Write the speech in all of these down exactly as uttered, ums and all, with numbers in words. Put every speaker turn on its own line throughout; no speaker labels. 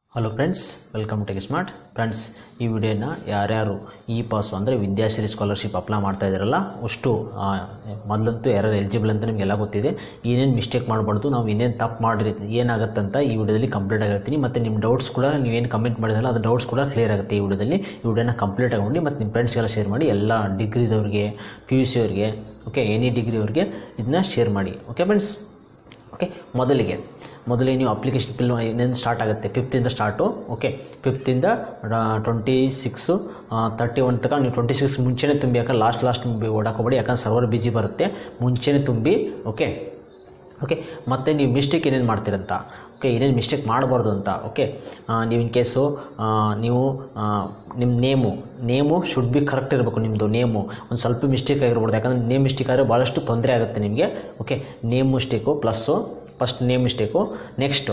Hello friends, welcome to smart friends. ಈ ವಿಡಿಯೋನ ಯಾರ್ಯಾರು ಇ ಪಾಸ್ ಅಂದರೆ ವಿದ್ಯಾಸಿರಿ ಸ್ಕಾಲರ್ಶಿಪ್ ಅಪ್ಲೈ ಮಾಡ್ತಾ ಇದ್ದಾರಲ್ಲ ಅಷ್ಟು ಮೊದಲಂತೂ ಯಾರು ಎಲಿಜಿಬಲ್ ಅಂತ ನಿಮಗೆಲ್ಲ ಗೊತ್ತಿದೆ. ಏನೇನು ಮಿಸ್ಟೇಕ್ ಮಾಡಬಾರ್ದು, ನಾವು ಏನೇನು ತಪ್ಪು ಮಾಡಿರಿ ಏನಾಗುತ್ತಂತ ಈ ವಿಡಿಯೋದಲ್ಲಿ ಕಂಪ್ಲೀಟ್ ಆಗಿರ್ತೀನಿ. ಮತ್ತು ನಿಮ್ಮ ಡೌಟ್ಸ್ ಕೂಡ ನೀವೇನು ಕಮೆಂಟ್ ಮಾಡಿದ್ರಲ್ಲ ಅದು ಡೌಟ್ಸ್ ಕೂಡ ಕ್ಲಿಯರ್ ಆಗುತ್ತೆ ಈ ವಿಡಿಯೋದಲ್ಲಿ. ಈ ವಿಡಿಯೋನ ಕಂಪ್ಲೀಟ್ ಆಗಿ ಮತ್ತು ನಿಮ್ಮ ಫ್ರೆಂಡ್ಸ್ಗೆಲ್ಲ ಶೇರ್ ಮಾಡಿ. ಎಲ್ಲ ಡಿಗ್ರಿದವ್ರಿಗೆ, ಪಿ ಯು ಸಿ ಅವ್ರಿಗೆ, ಓಕೆ ಎನಿ ಡಿಗ್ರಿ ಅವ್ರಿಗೆ ಇದನ್ನ ಶೇರ್ ಮಾಡಿ. ಓಕೆ ಫ್ರೆಂಡ್ಸ್, ಓಕೆ ಮೊದಲಿಗೆ ಮೊದಲಿಗೆ ನೀವು ಅಪ್ಲಿಕೇಶನ್ ಫಿಲ್ ಇನ್ನೇನು ಸ್ಟಾರ್ಟ್ ಆಗುತ್ತೆ ಫಿಫ್ತಿಂದ ಸ್ಟಾರ್ಟು. ಓಕೆ ಫಿಫ್ತಿಂದ ಟ್ವೆಂಟಿ ಸಿಕ್ಸು ತರ್ಟಿ ಒನ್ ತನಕ ನೀವು ಟ್ವೆಂಟಿ ಸಿಕ್ಸ್ ಮುಂಚೆನೇ ತುಂಬಿ, ಯಾಕಂದ್ರೆ ಲಾಸ್ಟ್ ಲಾಸ್ಟ್ ಓಡಾಕೋಬೇಡಿ, ಯಾಕಂದ್ರೆ ಸರ್ವರ್ ಬಿಜಿ ಬರುತ್ತೆ. ಮುಂಚೆನೇ ತುಂಬಿ. ಓಕೆ ಓಕೆ ಮತ್ತು ನೀವು ಮಿಸ್ಟೇಕ್ ಏನೇನು ಮಾಡ್ತೀರಂತ, ಓಕೆ ಏನೇನು ಮಿಸ್ಟೇಕ್ ಮಾಡಬಾರ್ದು ಅಂತ. ಓಕೆ ನೀವು ಇನ್ ಕೇಸು ನೀವು ನಿಮ್ಮ name name should be correct ಇರಬೇಕು. ನಿಮ್ಮದು ನೇಮು ಒಂದು ಸ್ವಲ್ಪ ಮಿಸ್ಟೇಕ್ ಆಗಿರ್ಬೋದು, ಯಾಕಂದರೆ ನೇಮ್ ಮಿಸ್ಟೇಕ್ ಆದರೆ ಭಾಳಷ್ಟು ತೊಂದರೆ ಆಗುತ್ತೆ ನಿಮಗೆ. Okay name mistake plus first name mistake. Next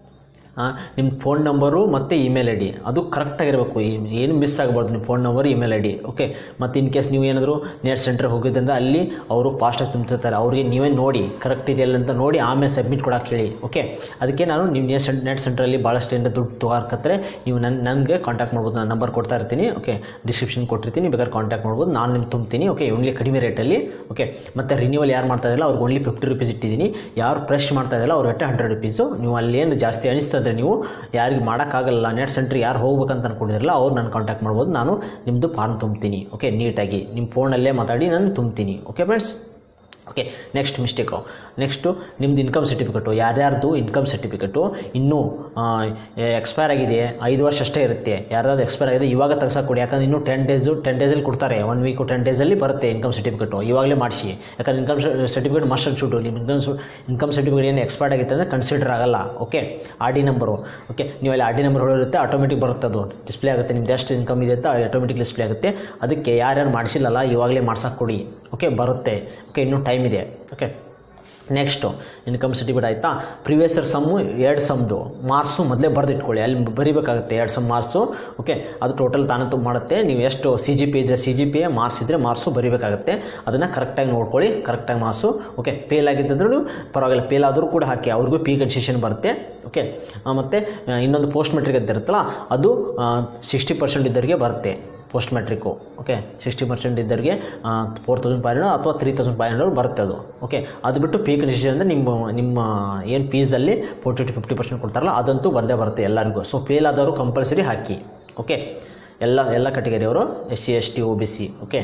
ನಿಮ್ಮ ಫೋನ್ ನಂಬರು ಮತ್ತು ಇಮೇಲ್ ಐ ಡಿ ಅದು ಕರೆಕ್ಟಾಗಿರಬೇಕು. ಏನು ಮಿಸ್ ಆಗಬಾರ್ದು ನಿಮ್ಮ phone number, email I D. Okay ಮತ್ತು ಇನ್ ಕೇಸ್ ನೀವು ಏನಾದರೂ ನೆಟ್ ಸೆಂಟ್ರಿಗೆ ಹೋಗಿದ್ದರಿಂದ ಅಲ್ಲಿ ಅವರು ಫಾಸ್ಟಾಗಿ ತುಂಬ್ತಿರ್ತಾರೆ, ಅವ್ರಿಗೆ ನೀವೇ ನೋಡಿ ಕರೆಕ್ಟ್ ಇದೆಯಲ್ಲ ಅಂತ ನೋಡಿ ಆಮೇಲೆ ಸಬ್ಮಿಟ್ ಕೊಡೋಕೆ ಹೇಳಿ. ಓಕೆ ಅದಕ್ಕೆ ನಾನು ನಿಮ್ಮ ನೆಟ್ ಸೆಂಟ್ ನೆಟ್ ಸೆಂಟ್ರಲ್ಲಿ ಭಾಳಷ್ಟು ಏನು ದುಡ್ಡು ತೊಗೊಳಕತ್ತಾರೆ ನೀವು ನನ್ನ ನನಗೆ ಕಾಂಟ್ಯಾಕ್ಟ್ ಮಾಡ್ಬೋದು. ನಾನು ನಂಬರ್ ಕೊಡ್ತಾ ಇರ್ತೀನಿ. ಓಕೆ ಡಿಸ್ಕ್ರಿಪ್ಷನ್ ಕೊಟ್ಟಿರ್ತೀನಿ, ಬೇಕಾದ್ರೆ ಕಾಂಟ್ಯಾಕ್ಟ್ ಮಾಡ್ಬೋದು. ನಾನು ನಿಮ್ಗೆ ತುಂಬ್ತೀನಿ. ಓಕೆ ಓನ್ಲಿ ಕಡಿಮೆ ರೇಟಲ್ಲಿ. ಓಕೆ ಮತ್ತು ರಿನ್ಯೂವಲ್ ಯಾರು ಮಾಡ್ತಾ ಇದ್ದಿಲ್ಲ ಅವ್ರಿಗೆ ಓನ್ಲಿ ಫಿಫ್ಟಿ ರುಪೀಸ್ ಇಟ್ಟಿದ್ದೀನಿ. ಯಾರು ಫ್ರೆಶ್ ಮಾಡ್ತಾ ಇದ್ದಿಲ್ಲ ಅವ್ರ ಒಟ್ಟೆ ಹಂಡ್ರೆಡ್ ರುಪೀಸು. ನೀವು ಅಲ್ಲೇನು ಜಾಸ್ತಿ ಅನಿಸ್ತದೆ ನೀವು ಯಾರಿಗೆ ಮಾಡೋಕ್ಕಾಗಲ್ಲ, ನೆಟ್ ಸೆಂಟ್ರಿಗೆ ಯಾರು ಹೋಗ್ಬೇಕಂತ ಅನ್ಕೊಂಡಿರಲ್ಲ ಅವ್ರು ನಾನು ಕಾಂಟ್ಯಾಕ್ಟ್ ಮಾಡ್ಬೋದು. ನಾನು ನಿಮ್ಮದು ಫಾರ್ಮ್ ತುಂಬ್ತೀನಿ. ಓಕೆ ನೀಟಾಗಿ ನಿಮ್ಮ ಫೋನಲ್ಲೇ ಮಾತಾಡಿ ನಾನು ತುಂಬ್ತೀನಿ. Okay friends, okay next mistake next ನಿಮ್ಮದು ಇನ್ಕಮ್ ಸರ್ಟಿಫಿಕೇಟು. ಯಾರ್ಯಾರ್ದು ಇನ್ಕಮ್ ಸರ್ಟಿಫಿಕೇಟು ಇನ್ನೂ ಎಕ್ಸ್ಪೈರ್ ಆಗಿದೆ, ಐದು ವರ್ಷ ಅಷ್ಟೇ ಇರುತ್ತೆ. ಯಾರ್ಯಾರು ಎಕ್ಸ್ಪೈರ್ ಆಗಿದೆ ಇವಾಗ ತೆಗ್ಸಕ್ಕೆ ಕೊಡಿ, ಯಾಕಂದ್ರೆ ಇನ್ನೂ ಟೆನ್ ಡೇಸು ಟೆನ್ ಡೇಸಲ್ಲಿ ಕೊಡ್ತಾರೆ. ಒನ್ ವೀಕು ಟೆನ್ ಡೇಸಲ್ಲಿ ಬರುತ್ತೆ ಇನ್ಕಮ್ ಸರ್ಟಿಫಿಕೇಟು. ಇವಾಗಲೇ ಮಾಡಿಸಿ, ಯಾಕಂದ್ರೆ income certificate must and should. ನಿಮ್ಮ ಇನ್ಕಮ್ ಇನ್ಕಮ್ ಸರ್ಟಿಫಿಕೇಟ್ ಏನು ಎಕ್ಸ್ಪೈರ್ಡ್ ಆಗಿತ್ತು ಅಂದರೆ ಕನ್ಸಿಡರ್ ಆಗಲ್ಲ. Okay R D number. Okay ನೀವು ಅಲ್ಲಿ ಆರ್ ಡಿ ನಂಬರ್ ಹೊಡಿರುತ್ತೆ, ಆಟೋಮೆಟಿಕ್ ಬರುತ್ತೆ, ಅದು ಡಿಸ್ಪ್ಲೇ ಆಗುತ್ತೆ. ನಿಮ್ದು ಎಷ್ಟು ಇನ್ಕಮ್ ಇದೆ ಅಂತ ಆಟೋಮೆಟಿಕ್ ಡಿಸ್ಪ್ಲೇ ಆಗುತ್ತೆ. ಅದಕ್ಕೆ ಯಾರ್ಯಾರು ಮಾಡಿಸಿಲ್ಲಲ್ಲ ಇವಾಗಲೇ ಮಾಡ್ಸಕ್ಕೆ ಕೊಡಿ. ಓಕೆ ಬರುತ್ತೆ. ಓಕೆ ಇನ್ನೂ ಟೈಮ್ ಇದೆ. ಓಕೆ ನೆಕ್ಸ್ಟು ಇನ್ಕಮ್ ಸರ್ಟಿಫಿಕೇಟ್ ಆಯಿತಾ. ಪ್ರಿವಿಯಸ್ ಇಯರ್ ಸಮ್ಮು ಎರಡು ಸಮ್ದು ಮಾರ್ಕ್ಸು ಮೊದಲೇ ಬರೆದಿಟ್ಕೊಳ್ಳಿ, ಅಲ್ಲಿ ಬರೀಬೇಕಾಗುತ್ತೆ ಎರಡು ಸಮ್ ಮಾರ್ಕ್ಸು. ಓಕೆ ಅದು ಟೋಟಲ್ ತಾನೇ ತುಂಬ ಮಾಡುತ್ತೆ. ನೀವು ಎಷ್ಟು ಸಿ ಜಿ ಪಿ ಇದ್ದರೆ ಸಿ ಜಿ ಪಿ ಮಾರ್ಕ್ಸ್ ಇದ್ದರೆ ಮಾರ್ಕ್ಸು ಬರೀಬೇಕಾಗುತ್ತೆ. ಅದನ್ನು ಕರೆಕ್ಟಾಗಿ ನೋಡ್ಕೊಳ್ಳಿ, ಕರೆಕ್ಟಾಗಿ ಮಾರ್ಕ್ಸು. ಓಕೆ ಫೇಲ್ ಆಗಿದ್ದರೂ ಪರವಾಗಿಲ್ಲ, ಫೇಲ್ ಆದರೂ ಕೂಡ ಹಾಕಿ, ಅವ್ರಿಗೂ ಪಿ ಕನ್ಸೆಷನ್ ಬರುತ್ತೆ. ಓಕೆ ಮತ್ತು ಇನ್ನೊಂದು ಪೋಸ್ಟ್ ಮೆಟ್ರಿಕ್ ಅಂತ ಇರುತ್ತಲ್ಲ ಅದು ಸಿಕ್ಸ್ಟಿ ಪರ್ಸೆಂಟ್ ಇದ್ದವರಿಗೆ ಬರುತ್ತೆ post matric. Okay sixty percent ಇದ್ದರಿಗೆ ಫೋರ್ ತೌಸಂಡ್ ಫೈವ್ ಹಂಡ್ರೆಡ್ ಅಥವಾ ತ್ರೀ ತೌಸಂಡ್ ಫೈವ್ ಹಂಡ್ರೆಡ್ ಬರುತ್ತೆ ಅದು. ಓಕೆ ಅದು ಬಿಟ್ಟು ಪಿ ಕನ್ಸೆಷನ್ ಅಂದರೆ ನಿಮ್ಮ ನಿಮ್ಮ ಏನು ಫೀಸಲ್ಲಿ ಫೋರ್ಟಿ ಟು ಫಿಫ್ಟಿ ಪರ್ಸೆಂಟ್ ಕೊಡ್ತಾರಲ್ಲ ಅದಂತೂ ಬಂದೇ ಬರುತ್ತೆ ಎಲ್ಲರಿಗೂ. ಸೊ ಫೇಲ್ ಆದವರು ಕಂಪಲ್ಸರಿ ಹಾಕಿ. ಓಕೆ ಎಲ್ಲ ಎಲ್ಲ ಕ್ಯಾಟಗರಿಯವರು, S C S T O B C. Okay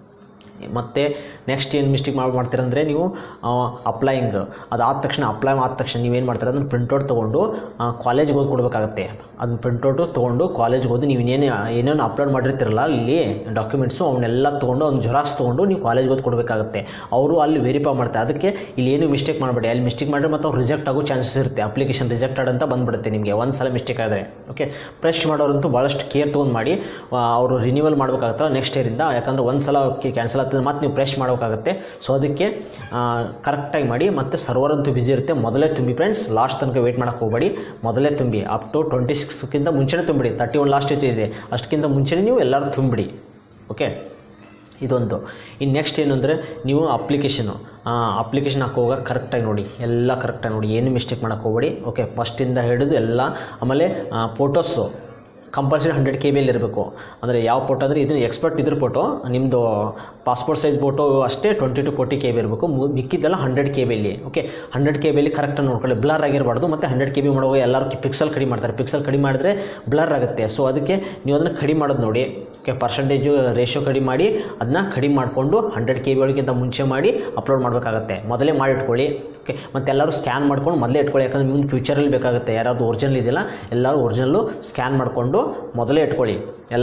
ಮತ್ತು ನೆಕ್ಸ್ಟ್ ಏನು ಮಿಸ್ಟೇಕ್ ಮಾಡಿ ಮಾಡ್ತೀರಂದರೆ ನೀವು ಅಪ್ಲೈಯಿಂಗ್ ಅದಾದ ತಕ್ಷಣ ಅಪ್ಲೈ ಆದ ತಕ್ಷಣ ನೀವೇನು ಮಾಡ್ತೀರ ಅದನ್ನು ಪ್ರಿಂಟೌಟ್ ತೊಗೊಂಡು ಕಾಲೇಜ್ಗೆ ಓದಿ ಕೊಡಬೇಕಾಗತ್ತೆ. ಅದನ್ನ ಪ್ರಿಂಟೌಟು ತೊಗೊಂಡು ಕಾಲೇಜ್ಗೆ ಓದಿ ನೀವು ಇನ್ನೇನು ಏನೇನು ಅಪ್ಲೋಡ್ ಮಾಡಿರ್ತಿರಲ್ಲ ಇಲ್ಲಿ ಡಾಕ್ಯುಮೆಂಟ್ಸು ಅವನ್ನೆಲ್ಲ ತೊಗೊಂಡು ಅವ್ನು ಜೆರಾಕ್ಸ್ ತೊಗೊಂಡು ನೀವು ಕಾಲೇಜ್ಗೆ ಓದಿ ಕೊಡಬೇಕಾಗತ್ತೆ. ಅವರು ಅಲ್ಲಿ ವೆರಿಫೈ ಮಾಡ್ತಾರೆ. ಅದಕ್ಕೆ ಇಲ್ಲಿ ಏನು ಮಿಸ್ಟೇಕ್ ಮಾಡಬೇಡಿ. ಅಲ್ಲಿ ಮಿಸ್ಟೇಕ್ ಮಾಡಿದ್ರೆ ಮತ್ತು ಅವ್ರು ರಿಜೆಕ್ಟ್ ಆಗೋ ಚಾನ್ಸಸ್ ಇರುತ್ತೆ. ಅಪ್ಲಿಕೇಶನ್ ರಿಜೆಕ್ಟೆಡ್ ಅಂತ ಬಂದುಬಿಡುತ್ತೆ ನಿಮಗೆ ಒಂದು ಸಲ ಮಿಸ್ಟೇಕ್ ಆದರೆ. ಓಕೆ ಫ್ರೆಶ್ ಮಾಡೋರಂತೂ ಭಾಳಷ್ಟು ಕೇರ್ ತೊಗೊಂಡು ಮಾಡಿ. ಅವರು ರಿನ್ಯೂವಲ್ ಮಾಡಬೇಕಾಗತ್ತಲ್ಲ ನೆಕ್ಸ್ಟ್ ಇಯರಿಂದ, ಯಾಕಂದರೆ ಒಂದು ಸಲ ಕ್ಯಾನ್ಸಲ್ ಆಗ್ತದೆ ಮತ್ತು ನೀವು ಫ್ರೆಶ್ ಮಾಡೋಕ್ಕಾಗುತ್ತೆ. ಸೊ ಅದಕ್ಕೆ ಕರೆಕ್ಟಾಗಿ ಮಾಡಿ. ಮತ್ತು ಸರ್ವರ್ ಅಂತೂ ಬಿಸಿ ಇರುತ್ತೆ, ಮೊದಲೇ ತುಂಬಿ ಫ್ರೆಂಡ್ಸ್. ಲಾಸ್ಟ್ ತನಕ ವೆಯ್ಟ್ ಮಾಡೋಕ್ಕೆ ಹೋಗಬೇಡಿ, ಮೊದಲೇ ತುಂಬಿ. ಅಪ್ ಟು ಟ್ವೆಂಟಿ ಸಿಕ್ಸ್ಕ್ಕಿಂತ ಮುಂಚೆನೇ ತುಂಬಿಡಿ. ತರ್ಟಿ ಒನ್ ಲಾಸ್ಟ್ ಇದೆ, ಅಷ್ಟಕ್ಕಿಂತ ಮುಂಚೆನೇ ನೀವು ಎಲ್ಲರೂ ತುಂಬಿಡಿ. ಓಕೆ ಇದೊಂದು. ಇನ್ನು ನೆಕ್ಸ್ಟ್ ಏನು ಅಂದರೆ ನೀವು ಅಪ್ಲಿಕೇಶನು ಅಪ್ಲಿಕೇಶನ್ ಹಾಕುವಾಗ ಕರೆಕ್ಟಾಗಿ ನೋಡಿ, ಎಲ್ಲ ಕರೆಕ್ಟಾಗಿ ನೋಡಿ, ಏನು ಮಿಸ್ಟೇಕ್ ಮಾಡೋಕ್ಕೆ ಹೋಗಬೇಡಿ. ಓಕೆ ಫಸ್ಟಿಂದ ಹಿಡಿದು ಎಲ್ಲ. ಆಮೇಲೆ ಫೋಟೋಸು ಕಂಪಲ್ಸರಿ ಹಂಡ್ರೆಡ್ ಕೆ ಬಿಯಲ್ಲಿ ಇರಬೇಕು. ಅಂದರೆ ಯಾವ ಫೋಟೋ ಅಂದರೆ ಇದನ್ನು ಎಕ್ಸ್ಪರ್ಟ್ ಇದ್ರ ಫೋಟೋ, ನಿಮ್ಮದು ಪಾಸ್ಪೋರ್ಟ್ ಸೈಜ್ ಫೋಟೋ ಅಷ್ಟೇ twenty to forty K B ಇರಬೇಕು. ಮಿಕ್ಕಿದ್ದೆಲ್ಲ ಹಂಡ್ರೆಡ್ ಕೆ ಬಿಯಲ್ಲಿ. ಓಕೆ ಹಂಡ್ರೆಡ್ ಕೆ ಬಿಯಲ್ಲಿ ಕರೆಕ್ಟಾಗಿ ನೋಡ್ಕೊಳ್ಳಿ, ಬ್ಲರ್ ಆಗಿರಬಾರ್ದು. ಮತ್ತು ಹಂಡ್ರೆಡ್ ಕೆ ಬಿ ಮಾಡುವಾಗ ಎಲ್ಲರೂ ಪಿಕ್ಸಲ್ ಕಡಿಮೆ ಮಾಡ್ತಾರೆ, ಪಿಕ್ಸಲ್ ಕಡಿಮೆ ಮಾಡಿದ್ರೆ ಬ್ಲರ್ ಆಗುತ್ತೆ. ಸೊ ಅದಕ್ಕೆ ನೀವು ಅದನ್ನು ಕಡಿಮೆ ಮಾಡೋದು ನೋಡಿ. ಓಕೆ ಪರ್ಸೆಂಟೇಜು ರೇಷಿಯೋ ಕಡಿಮೆ ಮಾಡಿ ಅದನ್ನ ಕಡಿಮೆ ಮಾಡಿಕೊಂಡು ಹಂಡ್ರೆಡ್ ಕೆ ಬಿ ಒಳಗಿಂತ ಮುಂಚೆ ಮಾಡಿ ಅಪ್ಲೋಡ್ ಮಾಡಬೇಕಾಗತ್ತೆ. ಮೊದಲೇ ಮಾಡಿಟ್ಕೊಳ್ಳಿ. ಓಕೆ ಮತ್ತು ಎಲ್ಲರೂ ಸ್ಕ್ಯಾನ್ ಮಾಡ್ಕೊಂಡು ಮೊದಲೇ ಇಟ್ಕೊಳ್ಳಿ, ಯಾಕಂದರೆ ಮುಂದೆ ಫ್ಯೂಚರಲ್ಲಿ ಬೇಕಾಗುತ್ತೆ. ಯಾರಾದ್ರು ಒರಿಜಿನಲ್ ಇದೆಯಲ್ಲ ಎಲ್ಲರೂ ಒರಿಜಿನಲ್ಲು ಸ್ಕ್ಯಾನ್ ಮಾಡಿಕೊಂಡು ಮೊದಲೇ ಇಟ್ಕೊಳ್ಳಿ. ಎಲ್ಲ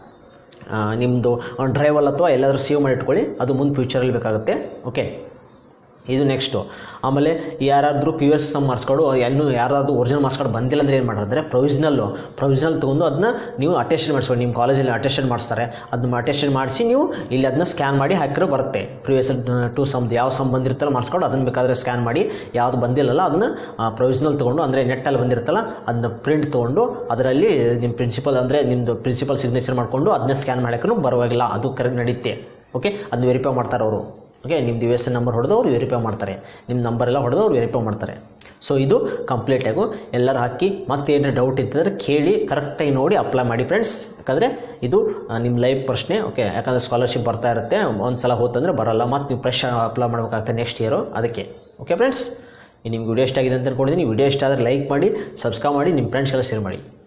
ನಿಮ್ಮದು ಡ್ರೈವಲ್ಲಿ ಅಥವಾ ಎಲ್ಲಾದರೂ ಸೇವ್ ಮಾಡಿ ಇಟ್ಕೊಳ್ಳಿ, ಅದು ಮುಂದೆ ಫ್ಯೂಚರಲ್ಲಿ ಬೇಕಾಗುತ್ತೆ. ಓಕೆ ಇದು ನೆಕ್ಸ್ಟು. ಆಮೇಲೆ ಯಾರಾದರೂ P U S sum marks card ಇನ್ನೂ ಯಾರಾದರೂ ಒರಿಜಿನಲ್ ಮಾರ್ಕ್ಸ್ ಕಾರ್ಡ್ ಬಂದಿಲ್ಲ ಅಂದರೆ ಏನು ಮಾಡಿದ್ರೆ ಪ್ರೊವಿಷನಲ್ಲು ಪ್ರೊವಿಷನಲ್ ತೊಗೊಂಡು ಅದನ್ನ ನೀವು ಅಟೆಸ್ಟೆಡ್ ಮಾಡಿಸ್ಕೊಳ್ಳಿ. ನಿಮ್ಮ ಕಾಲೇಜಲ್ಲಿ ಅಟೆಸ್ಟೆಡ್ ಮಾಡಿಸ್ತಾರೆ, ಅದನ್ನ ಅಟೆಸ್ಟೆಡ್ ಮಾಡಿಸಿ ನೀವು ಇಲ್ಲಿ ಅದನ್ನ ಸ್ಕ್ಯಾನ್ ಮಾಡಿ ಹಾಕಿರೋ ಬರುತ್ತೆ. ಪ್ರಿವಿಯಸ್ ಟು ಸಮ್ದು ಯಾವ ಸಮ್ ಬಂದಿರುತ್ತಲ್ಲ ಮಾರ್ಕ್ಸ್ ಕಾರ್ಡು ಅದನ್ನು ಬೇಕಾದರೆ ಸ್ಕ್ಯಾನ್ ಮಾಡಿ, ಯಾವುದು ಬಂದಿಲ್ಲಲ್ಲ ಅದನ್ನು ಪ್ರೊವಿಷನಲ್ ತೊಗೊಂಡು ಅಂದರೆ ನೆಟ್ಟಲ್ಲಿ ಬಂದಿರುತ್ತಲ್ಲ ಅದನ್ನ ಪ್ರಿಂಟ್ ತೊಗೊಂಡು ಅದರಲ್ಲಿ ನಿಮ್ಮ ಪ್ರಿನ್ಸಿಪಲ್ ಅಂದರೆ ನಿಮ್ಮದು ಪ್ರಿನ್ಸಿಪಲ್ ಸಿಗ್ನೇಚರ್ ಮಾಡಿಕೊಂಡು ಅದನ್ನ ಸ್ಕ್ಯಾನ್ ಮಾಡೋಕ್ಕೂ ಬರುವಾಗಿಲ್ಲ, ಅದು ಕರೆಕ್ಟ್ ನಡೆಯುತ್ತೆ. ಓಕೆ ಅದನ್ನ ವೆರಿಫೈ ಮಾಡ್ತಾರೆ ಅವರು. ಓಕೆ ನಿಮ್ಮದು ಯು ಎಸ್ ಎನ್ ನಂಬರ್ ಹೊಡೆದು ಅವ್ರು ವೆರಿಫೈ ಮಾಡ್ತಾರೆ, ನಿಮ್ಮ ನಂಬರ್ ಎಲ್ಲ ಹೊಡೆದು ಅವ್ರು ವೆರಿಫೈ ಮಾಡ್ತಾರೆ. ಸೊ ಇದು ಕಂಪ್ಲೀಟಾಗು ಎಲ್ಲರೂ ಹಾಕಿ ಮತ್ತೆ ಏನಾರು ಡೌಟ್ ಇತ್ತಂದರೆ ಕೇಳಿ ಕರೆಕ್ಟಾಗಿ ನೋಡಿ ಅಪ್ಲೈ ಮಾಡಿ ಫ್ರೆಂಡ್ಸ್. ಯಾಕಂದರೆ ಇದು ನಿಮ್ಮ ಲೈಫ್ ಪ್ರಶ್ನೆ. ಓಕೆ, ಯಾಕಂದರೆ ಸ್ಕಾಲರ್ಶಿಪ್ ಬರ್ತಾ ಇರುತ್ತೆ, ಒಂದು ಸಲ ಹೋತಂದರೆ ಬರೋಲ್ಲ, ಮತ್ತು ನೀವು ಫ್ರೆಶ್ ಅಪ್ಲೈ ಮಾಡಬೇಕಾಗುತ್ತೆ ನೆಕ್ಸ್ಟ್ ಇಯರು, ಅದಕ್ಕೆ. ಓಕೆ ಫ್ರೆಂಡ್ಸ್, ನಿಮ್ಗೆ ವಿಡಿಯೋ ಇಷ್ಟ ಆಗಿದೆ ಅಂತ ಅಂದ್ಕೊಂಡಿದ್ದೀನಿ. ವಿಡಿಯೋ ಇಷ್ಟ ಆದರೆ ಲೈಕ್ ಮಾಡಿ, ಸಬ್ಸ್ಕ್ರೈಬ್ ಮಾಡಿ, ನಿಮ್ಮ ಫ್ರೆಂಡ್ಸ್ಗೆಲ್ಲ ಶೇರ್ ಮಾಡಿ.